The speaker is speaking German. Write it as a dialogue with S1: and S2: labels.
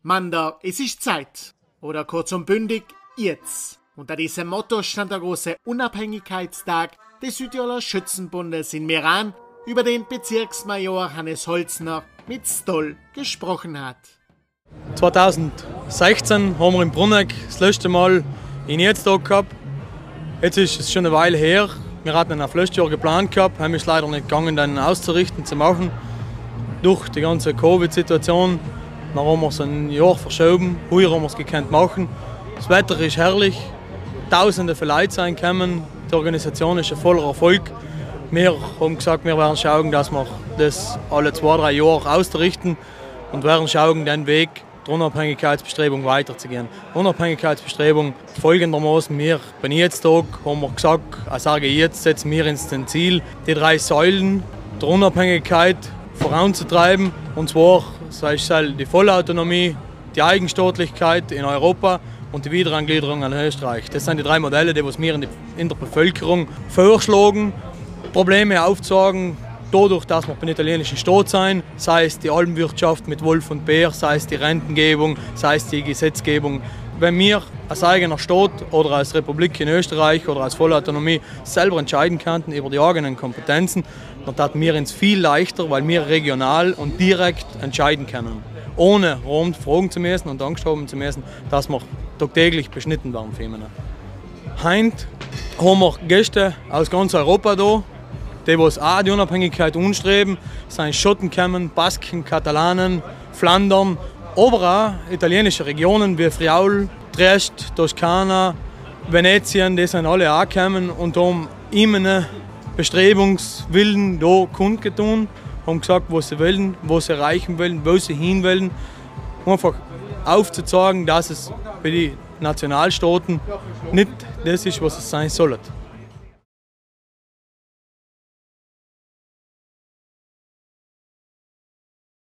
S1: Manda, es ist Zeit. Oder kurz und bündig, jetzt. Unter diesem Motto stand der große Unabhängigkeitstag des Südtiroler Schützenbundes in Meran, über den Bezirksmajor Hannes Holzner mit Stoll gesprochen hat.
S2: 2016 haben wir in Bruneck das letzte Mal einen Jetzt-Tag gehabt. Jetzt ist es schon eine Weile her. Wir hatten ein Jahr geplant gehabt, haben es leider nicht gegangen, dann auszurichten, zu machen. Durch die ganze Covid-Situation. Dann haben wir es ein Jahr verschoben. Heuer haben wir es gekannt machen. Das Wetter ist herrlich. Tausende von Leuten sind gekommen. Die Organisation ist ein voller Erfolg. Wir haben gesagt, wir werden schauen, dass wir das alle 2-3 Jahre ausrichten und werden schauen, den Weg der Unabhängigkeitsbestrebung weiterzugehen. Unabhängigkeitsbestrebung folgendermaßen: Wir beim Jetzt-Tag haben wir gesagt, sage jetzt, setzen wir uns zum Ziel, die 3 Säulen der Unabhängigkeit voranzutreiben. Und zwar sei es die Vollautonomie, die Eigenstaatlichkeit in Europa und die Wiederangliederung an Österreich. Das sind die 3 Modelle, die wir in der Bevölkerung vorschlagen, Probleme aufzeigen, dadurch, dass wir beim italienischen Staat sein, sei es die Alpenwirtschaft mit Wolf und Bär, sei es die Rentengebung, sei es die Gesetzgebung. Wenn wir als eigener Staat oder als Republik in Österreich oder als Vollautonomie selber entscheiden könnten über die eigenen Kompetenzen, dann taten wir uns viel leichter, weil wir regional und direkt entscheiden können, ohne Rom fragen zu müssen und Angst haben zu müssen, dass wir tagtäglich beschnitten werden. Heute haben wir Gäste aus ganz Europa da, die auch die Unabhängigkeit anstreben. Es sind Schotten gekommen, Basken, Katalanen, Flandern, aber auch italienische Regionen wie Friaul, Triest, Toskana, Venetien, die sind alle auch gekommen und haben immer Bestrebungswillen da kundgetan, haben gesagt, was sie wollen, was sie erreichen wollen, wo sie hin wollen. Einfach aufzuzeigen, dass es bei den Nationalstaaten nicht das ist, was es sein soll.